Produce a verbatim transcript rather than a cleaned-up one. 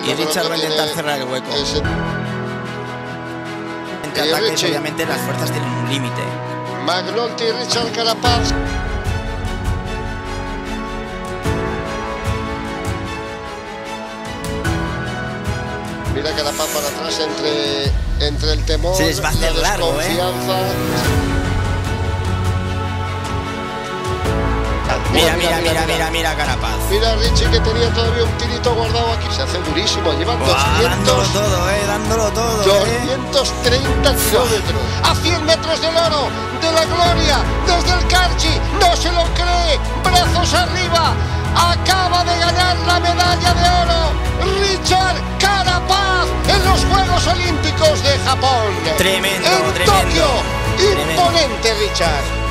Y Richard va a intentar cerrar el hueco. Ese... Entre y ataques, Richie. Obviamente las fuerzas tienen un límite. McNulty y Richard Carapaz. Mira Carapaz para atrás entre, entre el temor, se les va a hacer la largo, desconfianza. ¿eh? Mira, mira, mira, mira, mira, mira Carapaz. Mira a Richie que tenía todavía un tirito guardado aquí. Se hace durísimo, llevan oh, dándolo todo, eh, dándolo todo. doscientos treinta eh. kilómetros. A cien metros del oro, de la gloria, desde el Carchi. No se lo cree, brazos arriba. Acaba de ganar la medalla de oro Richard Carapaz en los Juegos Olímpicos de Japón. Tremendo, en tremendo. Tokio. Imponente, Richard.